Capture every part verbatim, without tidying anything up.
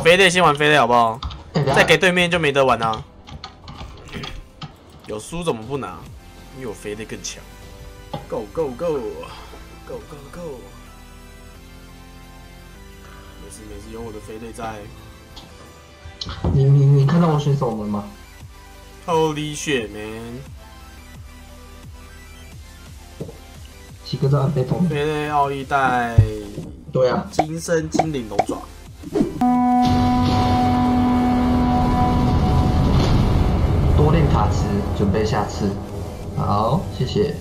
飞类先玩飞类好不好？再给对面就没得玩啊。有输怎么不拿？因为我飞类更强。Go go go go go go！ 没事没事，有我的飞队在。 你你你看到我选手们吗 ？Holy shit man！ 几个在被捅。 飞类奥利带。 对啊。 金身精灵龙爪。 多练卡池，准备下次。好，谢谢。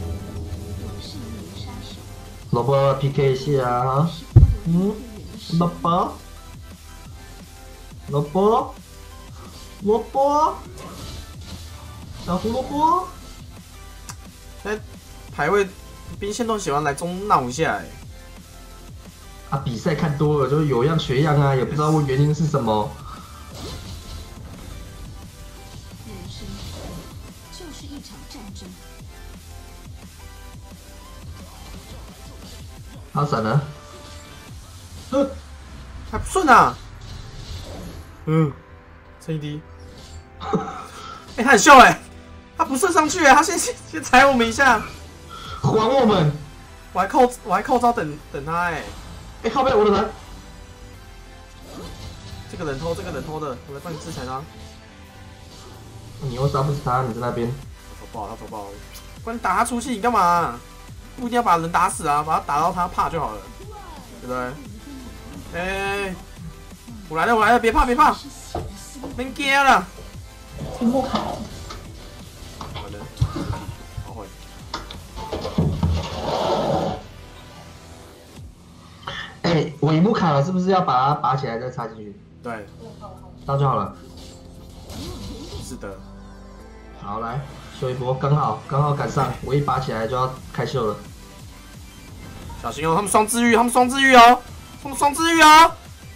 萝卜 P K 一下啊！嗯，萝卜，萝卜，萝卜，小胡萝卜。 哎，排位兵线都喜欢来中闹一下哎。 啊，比赛看多了就有样学样啊，也不知道问原因是什么。 人生就是一场战争。 他闪了， 呵，还不顺啊！嗯，剩一滴。哎、欸，他很秀哎、欸，他不顺上去哎、欸，他先先先踩我们一下， 还我们！ 我还扣我还扣招等等他哎、欸。 哎、欸，靠背我的人！ 这个人偷，这个人偷的，我来帮你制裁他。 你又杀不死他，你在那边。 他投爆，他投爆，不然你打他出气，你干嘛？不一定要把人打死啊，把他打到他怕就好了，对不对？哎、欸，我来了，我来了，别怕别怕，别惊了。 听不好。 完了，好会。 哎、欸，我荧幕卡了，是不是要把它拔起来再插进去？ 对， 这样就好了。 是的。 好，来秀一波，刚好刚好赶上，我一拔起来就要开秀了。 小心哦，他们双治愈，他们双治愈哦，他们双治愈哦。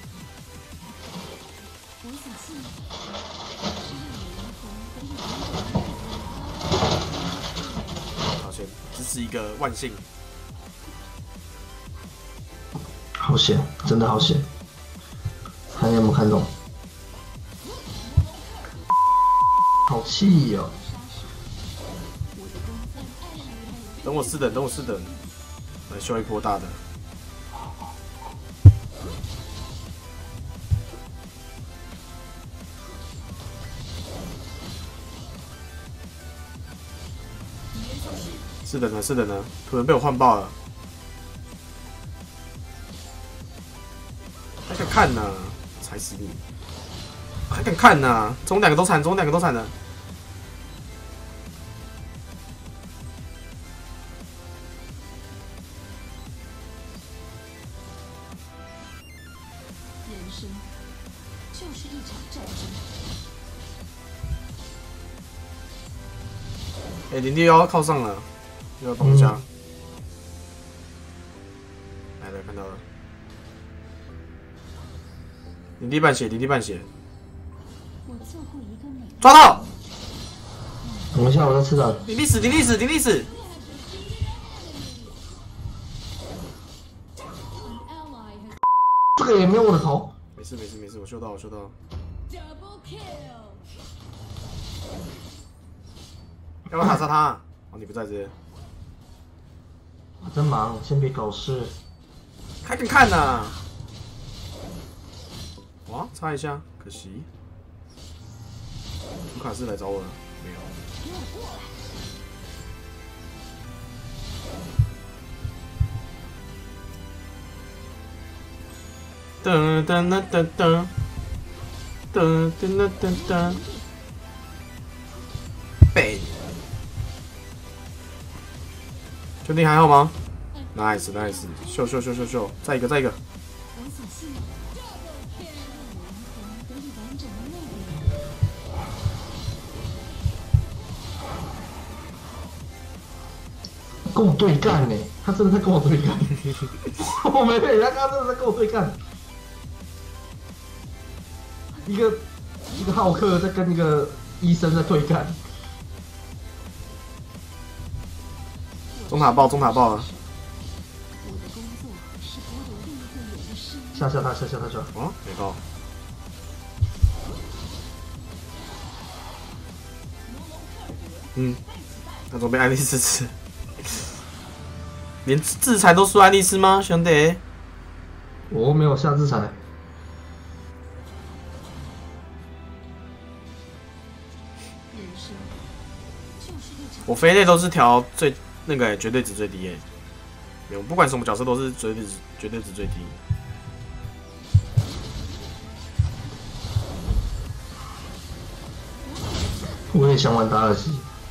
抱歉，这是一个万幸。 好险，真的好险！看你有没有看懂？好气哦！ 等我四等，等我四等，来秀一波大的。是的呢，是的呢，突然被我换爆了。还敢看呢、啊？踩死你！还敢看呢、啊？中两个都惨，中两个都惨了。 人生就是一场战争。 哎、欸，林地又要靠上了，又要帮一下。嗯、来了，看到了。林地半血，林地半血。抓到！ 等一下，我在吃的。 林地死，林地死，林地死。 这个也没有我的头。 没事没事没事，我嗅到我嗅到。要不要塔杀他？哦，你不在这。 我在忙，先别搞事。 还敢看呢、啊？哇，擦一下，可惜。卢卡斯来找我了，没有。噔噔噔噔噔，噔噔噔噔噔，背。兄弟还好吗 ？Nice nice， 秀秀秀秀秀，再一个再一个。 跟我对干呢，他真的在跟我对干。我没被，他刚刚真的在跟我对干。一个一个浩克在跟一个医生在对干。 中塔爆，中塔爆了。 下下他，下下他下。 哦，没爆。 嗯，他怎么被爱丽丝吃？连制裁都输爱丽丝吗，兄弟？ 我没有下制裁。 我飞类都是调最那个、欸、绝对值最低诶、欸，我不管什么角色都是绝对值绝对值最低。 我也想玩达尔西，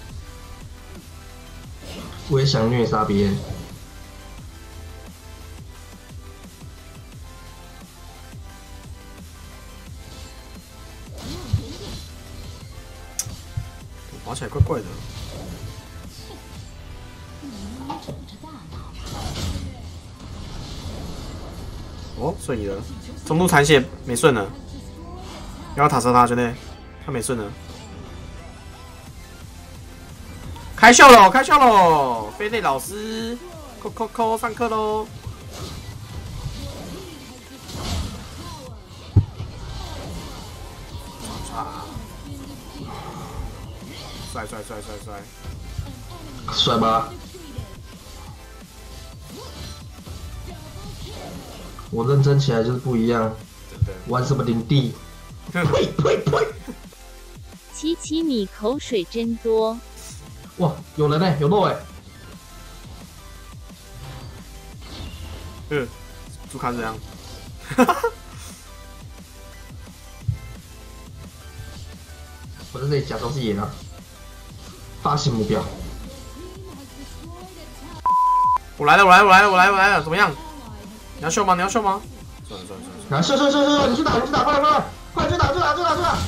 我也想虐杀别人。 滑起来怪怪的。哦，瞬移了，中路残血没顺了，要塔射他兄弟，他没顺了。开秀喽，开秀喽！飞类老师，扣扣扣，上课喽！帅帅帅帅帅！ 帅吧？我认真起来就是不一样。 真的。 玩什么领地？呸呸呸！ 七七米口水真多。 哇，有人呢、欸，有肉哎、欸！ 嗯，朱卡是这样。 我在这里假装是野狼，发现目标。 我来了，我来了，我来了，我来了，我来了，怎么样？你要秀吗？你要秀吗？算了算了算了。 来，秀秀秀秀，你去打，你去打，快点快点，快去打，去打，去打，去打！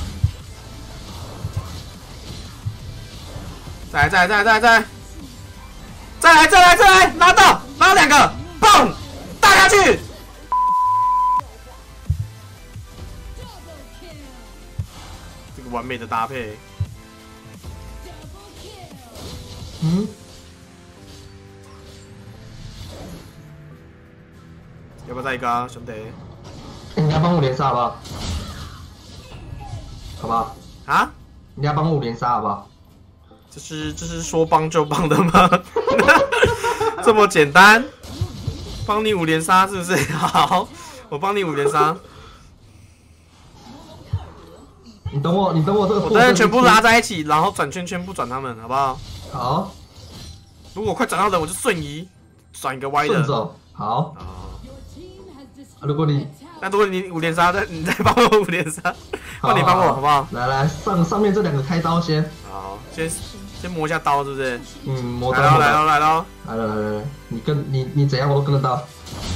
再来，再来，再来，再来，再来，再来，再来，再来，拿到，拿到两个，蹦，打下去。这个完美的搭配。 嗯。 要不要再一个啊，兄弟？ 欸、你要帮我连杀好不好？好不好？ 啊？ 你要帮我连杀好不好？ 这是这是说帮就帮的吗？这么简单？帮你五连杀是不是？好，我帮你五连杀。 你等我，你等我这个。 我等人全部拉在一起，然后转圈圈不转他们，好不好？ 好。 如果快转到人，我就瞬移转一个歪的。 顺走。好。 好。 如果你， 那如果你五连杀，再你再帮我五连杀，换你帮我好不好？ 来来，上上面这两个开刀先。 好，先先磨一下刀，是不是？ 嗯，磨刀。 来了来了来了来了来了来了，你跟你你怎样我都跟得到。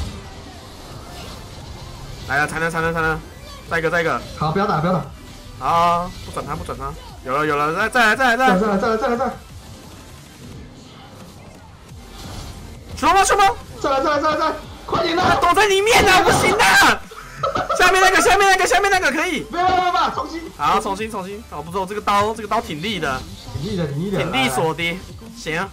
来了，才能才能才能，再一个再一个。 好，不要打不要打。 好，不转他不转他，有了有了，再再来再来再来再来再来再来再来。 什么什么？ 再来再来再来再来。快点啦！ 躲在里面啊，不行的。下面那个，下面那个，下面那个可以。 没有没有没有，重新。 好，重新重新。哦，不错，这个刀，这个刀挺利的。 挺利的，挺利的。 挺利所跌，行。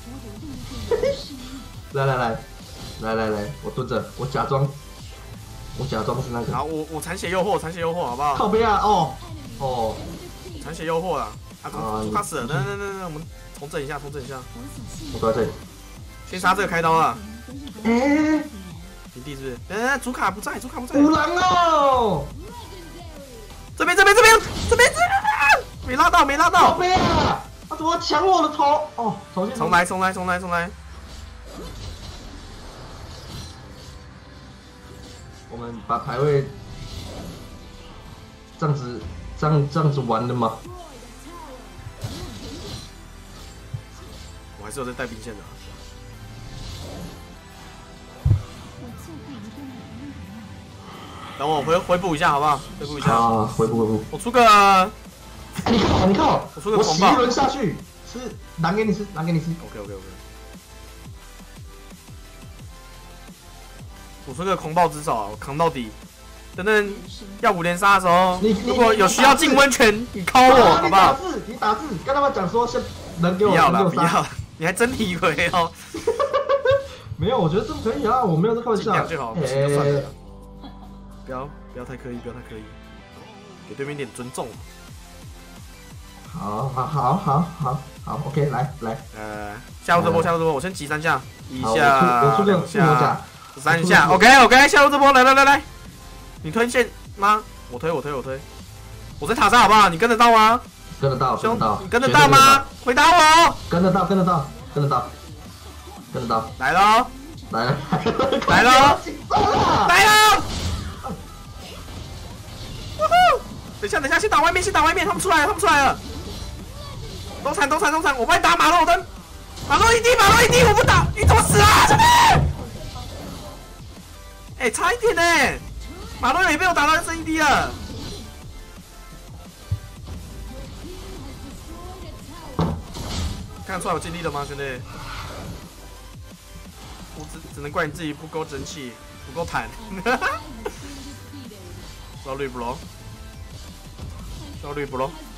来来来，来来来，我蹲着，我假装，我假装是那个。 好，我我残血诱惑，残血诱惑，好不好？ 靠背啊！哦哦， 残血诱惑啊！啊，朱卡死了，等等等等，我们重整一下，重整一下。 我躲在这里。 先杀这个开刀啊！ 哎， 平地是不是？等等，主卡不在，主卡不在。 五郎哦！ 这边这边这边这边这边，没拉到没拉到。 靠背啊！他怎么抢我的头？哦，重新重来重来重来重来。 我们把排位这样子这样这样子玩的吗？ 我还是有在带兵线的、啊。等我回回补一下好不好？回补一下。 啊，回补回补。 我出个， 哎，你看我，你看我， 我出个我狂暴。 洗一轮下去，吃拿给你吃，拿给你吃。 OK OK OK。我出个狂暴之手，我扛到底。等等要五连杀的时候，如果有需要进温泉，你 call 我好不好？ 你打字，你打字，跟他们讲说先能给我， 不要了， 不要了，你还真以为哦？ 没有，我觉得这可以啊，我没有在开玩笑。 尽量就好，不行就算了。不要不要太刻意，不要太刻意，给对面一点尊重。 好好好好好好 ，OK， 来来， 呃，下路这波，下路这波，我先挤三下，一好下， 我出我出这两下， 个复活甲， 三下 ，OK OK，下路这波，来来来来，你推线吗？我推我推我推，我在塔上好不好？你跟得到吗？ 跟得到，跟兄得到， 你跟得到吗？回答我！ 跟得到，跟得到，跟得到，跟得到， 来喽， 来了来喽， 来来喽！呜呼！等一下等一下，先打外面，先打外面，他们出来了，他们出来了。都铲都铲都铲，我帮你打马肉灯，马肉一滴，马肉一滴，我不打，你怎么死啊，兄弟？哎、欸，差一点呢、欸，马肉也被我打到剩一滴了。看得出来我尽力了吗，兄弟？我只只能怪你自己不够争气，不够坦。Sorry bro，Sorry bro。